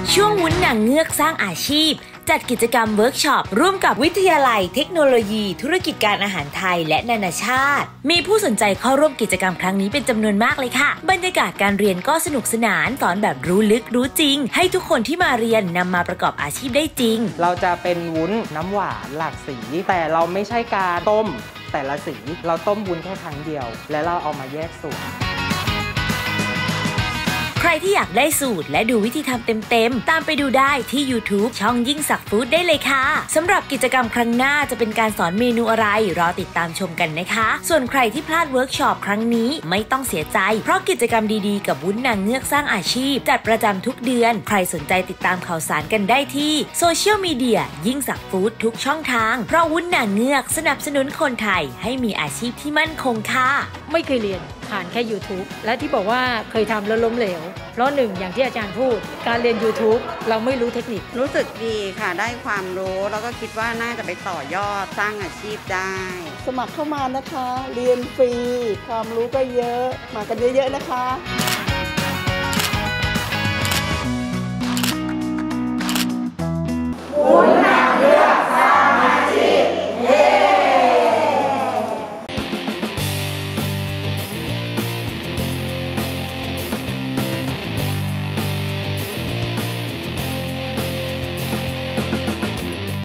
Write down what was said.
ช่วงวุ้นนางเงือกสร้างอาชีพจัดกิจกรรมเวิร์กช็อปร่วมกับวิทยาลัยเทคโนโลยีธุรกิจการอาหารไทยและนานาชาติมีผู้สนใจเข้าร่วมกิจกรรมครั้งนี้เป็นจำนวนมากเลยค่ะบรรยากาศการเรียนก็สนุกสนานสอนแบบรู้ลึกรู้จริงให้ทุกคนที่มาเรียนนำมาประกอบอาชีพได้จริงเราจะเป็นวุ้นน้ำหวานหลากสีแต่เราไม่ใช่การต้มแต่ละสีเราต้มวุ้นแค่ครั้งเดียวและเราเอามาแยกส่วนใครที่อยากได้สูตรและดูวิธีทำเต็มๆตามไปดูได้ที่ YouTube ช่องยิ่งศักดิ์ฟู้ดได้เลยค่ะสำหรับกิจกรรมครั้งหน้าจะเป็นการสอนเมนูอะไรรอติดตามชมกันนะคะส่วนใครที่พลาดเวิร์กช็อปครั้งนี้ไม่ต้องเสียใจเพราะกิจกรรมดีๆกับวุ้นนางเงือกสร้างอาชีพจัดประจำทุกเดือนใครสนใจติดตามข่าวสารกันได้ที่โซเชียลมีเดียยิ่งศักดิ์ฟู้ดทุกช่องทางเพราะวุ้นนางเงือกสนับสนุนคนไทยให้มีอาชีพที่มั่นคงค่ะไม่เคยเรียนผ่านแค่ YouTube และที่บอกว่าเคยทำแล้วล้มเหลวเพราะหนึ่งอย่างที่อาจารย์พูดการเรียน YouTube เราไม่รู้เทคนิครู้สึกดีค่ะได้ความรู้แล้วก็คิดว่าน่าจะไปต่อยอดสร้างอาชีพได้สมัครเข้ามานะคะเรียนฟรีความรู้ก็เยอะมากันเยอะๆนะคะ